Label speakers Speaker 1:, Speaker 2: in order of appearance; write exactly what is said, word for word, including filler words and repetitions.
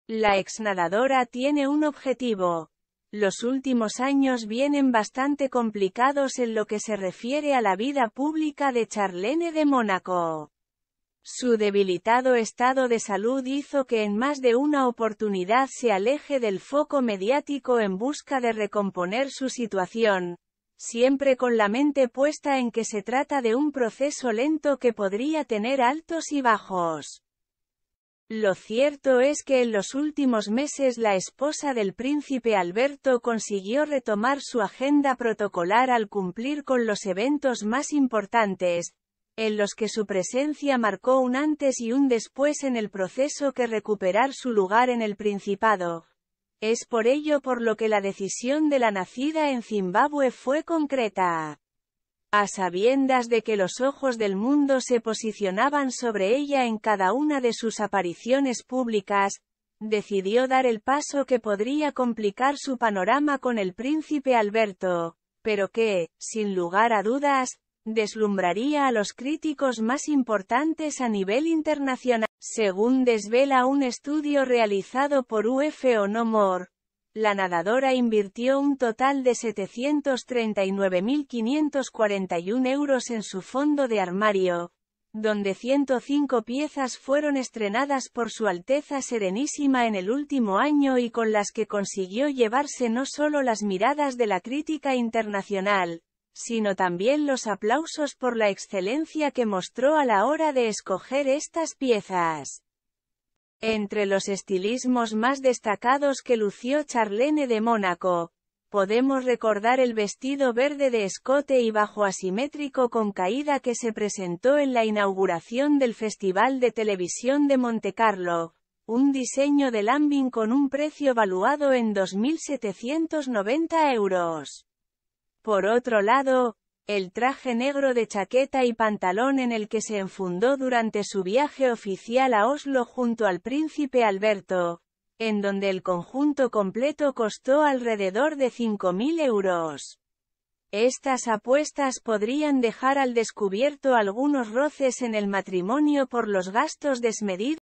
Speaker 1: La exnadadora tiene un objetivo. Los últimos años vienen bastante complicados en lo que se refiere a la vida pública de Charlene de Mónaco. Su debilitado estado de salud hizo que en más de una oportunidad se aleje del foco mediático en busca de recomponer su situación, siempre con la mente puesta en que se trata de un proceso lento que podría tener altos y bajos. Lo cierto es que en los últimos meses la esposa del príncipe Alberto consiguió retomar su agenda protocolar al cumplir con los eventos más importantes, en los que su presencia marcó un antes y un después en el proceso que recuperar su lugar en el Principado. Es por ello por lo que la decisión de la nacida en Zimbabue fue concreta. A sabiendas de que los ojos del mundo se posicionaban sobre ella en cada una de sus apariciones públicas, decidió dar el paso que podría complicar su panorama con el príncipe Alberto, pero que, sin lugar a dudas, deslumbraría a los críticos más importantes a nivel internacional. Según desvela un estudio realizado por U F O No More, la nadadora invirtió un total de setecientos treinta y nueve mil quinientos cuarenta y uno euros en su fondo de armario, donde ciento cinco piezas fueron estrenadas por Su Alteza Serenísima en el último año y con las que consiguió llevarse no solo las miradas de la crítica internacional, sino también los aplausos por la excelencia que mostró a la hora de escoger estas piezas. Entre los estilismos más destacados que lució Charlene de Mónaco, podemos recordar el vestido verde de escote y bajo asimétrico con caída que se presentó en la inauguración del Festival de Televisión de Montecarlo, un diseño de lambing con un precio valuado en dos mil setecientos noventa euros. Por otro lado, el traje negro de chaqueta y pantalón en el que se enfundó durante su viaje oficial a Oslo junto al príncipe Alberto, en donde el conjunto completo costó alrededor de cinco mil euros. Estas apuestas podrían dejar al descubierto algunos roces en el matrimonio por los gastos desmedidos